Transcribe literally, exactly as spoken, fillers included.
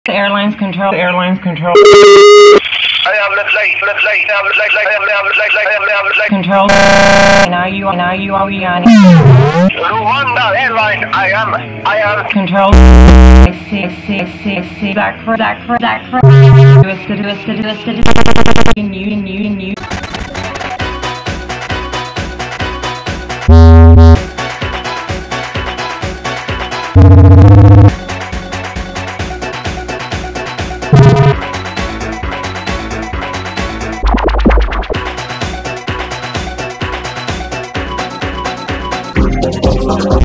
Airlines control, airlines control. I am the flight, the flight, I am the flight, I am the flight, I am the flight. Control. Now you, now you are on. Rwanda Airline, I am, I am. Control. See, see, see, see. That cr, that cr, that cr. Twisted, twisted, twisted. In you, in you, in you. Thank you.